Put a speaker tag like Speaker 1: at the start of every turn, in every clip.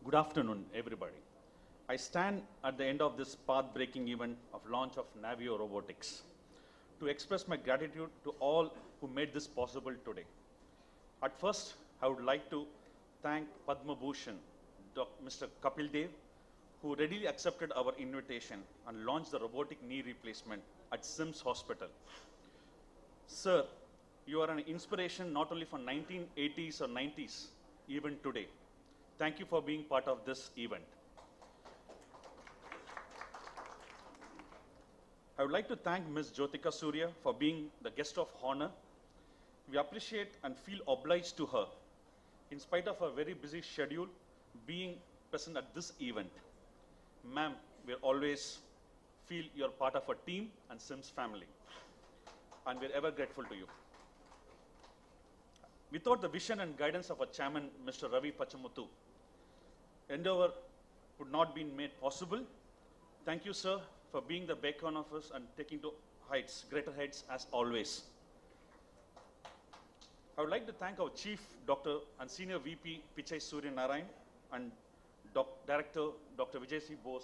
Speaker 1: Good afternoon, everybody. I stand at the end of this path-breaking event of launch of Navio Robotics to express my gratitude to all who made this possible today. At first, I would like to thank Padma Bhushan, Mr. Kapil Dev, who readily accepted our invitation and launched the robotic knee replacement at SIMS Hospital. Sir, you are an inspiration not only for 1980s or 90s, even today. Thank you for being part of this event. I would like to thank Ms. Jyotika Surya for being the guest of honor. We appreciate and feel obliged to her, in spite of her very busy schedule, being present at this event. Ma'am, we always feel you're part of our team and SIMS family, and we're ever grateful to you. Without the vision and guidance of our chairman, Mr. Ravi Pachamuthu, endeavor would not be made possible. Thank you, sir, for being the beacon of us and taking to heights, greater heights as always. I would like to thank our Chief Doctor and Senior VP Pichai Surya Narayan and Director Dr. Vijay C. Bose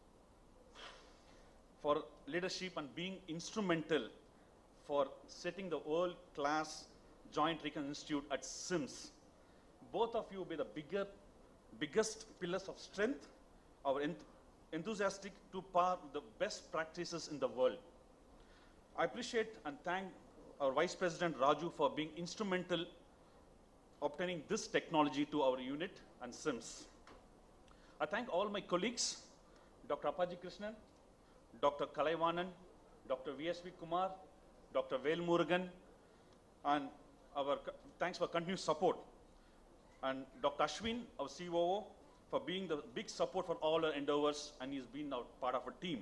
Speaker 1: for leadership and being instrumental for setting the world-class Joint Recon Institute at SIMS. Both of you will be the biggest pillars of strength, our enthusiastic to par the best practices in the world. I appreciate and thank our Vice President Raju for being instrumental obtaining this technology to our unit and SIMS. I thank all my colleagues, Dr. Appaji Krishnan, Dr. Kalaivanan, Dr. VSV Kumar, Dr. Vel Murugan, and thanks for continued support. And Dr. Ashwin, our COO, for being the big support for all our endeavors, and he's been now part of our team.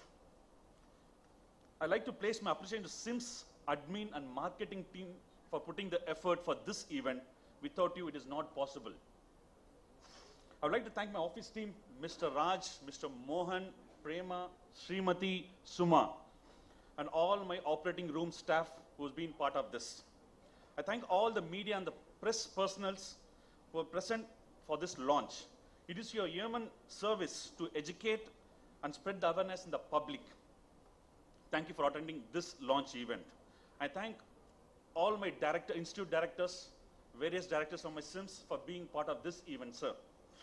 Speaker 1: I'd like to place my appreciation to SIMS admin and marketing team for putting the effort for this event. Without you, it is not possible. I would like to thank my office team, Mr. Raj, Mr. Mohan, Prema, Srimati, Suma, and all my operating room staff who's been part of this. I thank all the media and the press personals who are present for this launch. It is your human service to educate and spread the awareness in the public. Thank you for attending this launch event. I thank all my institute directors, various directors from my SIMS for being part of this event, sir.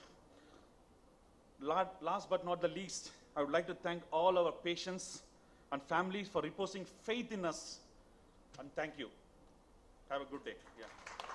Speaker 1: Last but not the least, I would like to thank all our patients and families for reposing faith in us, and thank you. Have a good day. Yeah.